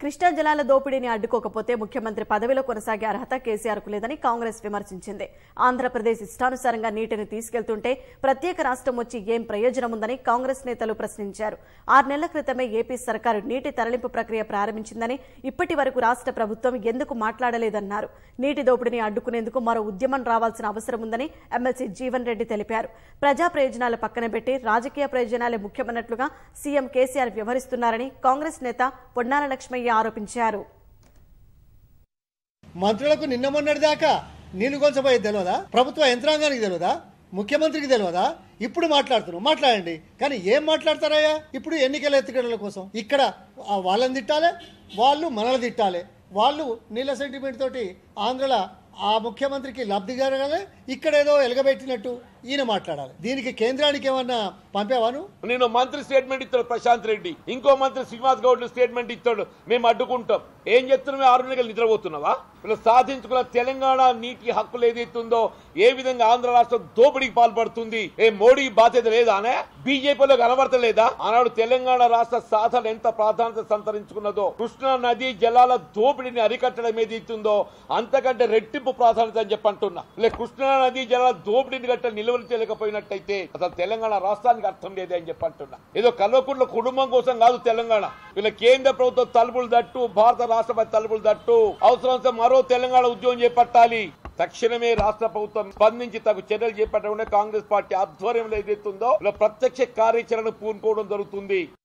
కృష్ణా జలాల దోపిడీని అడ్డుకోకపోతే ముఖ్యమంత్రి పదవిలో కొనసాగే అర్హత కేసీఆర్కు లేదని కాంగ్రెస్ విమర్శించింది. ఆంధ్రప్రదేశ్ ఇష్టానుసారంగా నీటిని తీసుకెళ్తుంటే ప్రత్యేక రాష్ట్రం వచ్చి ఏం ప్రయోజనం ఉందని కాంగ్రెస్ నేతలు ప్రశ్నించారు. 6 నెలల క్రితమే ఏపీ సర్కారు నీటి తరలింపు ప్రక్రియ ప్రారంభించిందని, ఇప్పటి వరకు రాష్ట్ర ప్రభుత్వం ఎందుకు మాట్లాడలేదన్నారు. నీటి దోపిడీని అడ్డుకునేందుకు మరో ఉద్యమం రావాల్సిన అవసరం ఉందని ఎమ్మెల్సీ జీవన్ రెడ్డి తెలిపారు. ప్రజా ప్రయోజనాలు పక్కన పెట్టి రాజకీయ ప్రయోజనాలే ముఖ్యమన్నట్లుగా సీఎం కేసీఆర్ వ్యవహరిస్తున్నారని కాంగ్రెస్ నేత పొన్నాల లక్ష్మయ్య ఆరోపించారు. మంత్రులకు నిన్న మొన్నటి దాకా నీళ్లు కొలసపోయేది తెలియదా? ప్రభుత్వ యంత్రాంగానికి తెలియదా? ముఖ్యమంత్రికి తెలియదా? ఇప్పుడు మాట్లాడండి, కానీ ఏం మాట్లాడతారయ్యా? ఇప్పుడు ఎన్నికల ఎత్తుగడల కోసం ఇక్కడ వాళ్ళని తిట్టాలి, వాళ్ళు మనల్ని తిట్టాలి. వాళ్ళు నీళ్ళ సెంటిమెంట్ తోటి ఆంధ్రలో ఆ ముఖ్యమంత్రికి లబ్ధి జరగాలి, ఇక్కడేదో ఎలగబెట్టినట్టు ఈయన మాట్లాడాలి. దీనికి కేంద్రానికి ఏమన్నా పంపేవాను? నేను మంత్రి స్టేట్మెంట్ ఇస్తాడు ప్రశాంత్ రెడ్డి, ఇంకో మంత్రి శ్రీనివాస్ గౌడ్ స్టేట్మెంట్ ఇస్తాడు, మేము అడ్డుకుంటాం. ఏం చెప్తున్నాం? 6 నెలలు నిద్రపోతున్నావా? వీళ్ళు సాధించుకున్న తెలంగాణ నీటి హక్కులు ఏదైతుందో, ఏ విధంగా ఆంధ్ర రాష్ట్రం దోపిడీకి పాల్పడుతుంది, ఏ మోడీ బాధ్యత లేదానే? బీజేపీలో కనబడతలేదా? ఆనాడు తెలంగాణ రాష్ట్ర సాధన ఎంత ప్రాధాన్యత సంతరించుకున్నదో, కృష్ణా నదీ జలాల దోపిడీని అరికట్టడం ఏదైతుందో అంతకంటే రెట్టింపు ప్రాధాన్యత అని చెప్పంటున్నా. కృష్ణా నదీ జలాల దోపిడీని గట్ట నిలవలేకపోయినట్టయితే అసలు తెలంగాణ రాష్ట్రానికి అర్థం లేదే అని చెప్పంటున్నా. ఏదో కల్వకుంట్ల కుటుంబం కోసం కాదు తెలంగాణ. వీళ్ళ కేంద్ర ప్రభుత్వం తలుపులు తట్టు, భారత రాష్ట్రపతి తలుపులు తట్టు, అవసరం మరో తెలంగాణ ఉద్యమం చేపట్టాలి. తక్షణమే రాష్ట్ర ప్రభుత్వం స్పందించి తగు చర్యలు చేపట్టకుండా కాంగ్రెస్ పార్టీ ఆధ్వర్యంలో ఏదైతుందో ప్రత్యక్ష కార్యాచరణ పూనుకోవడం జరుగుతుంది.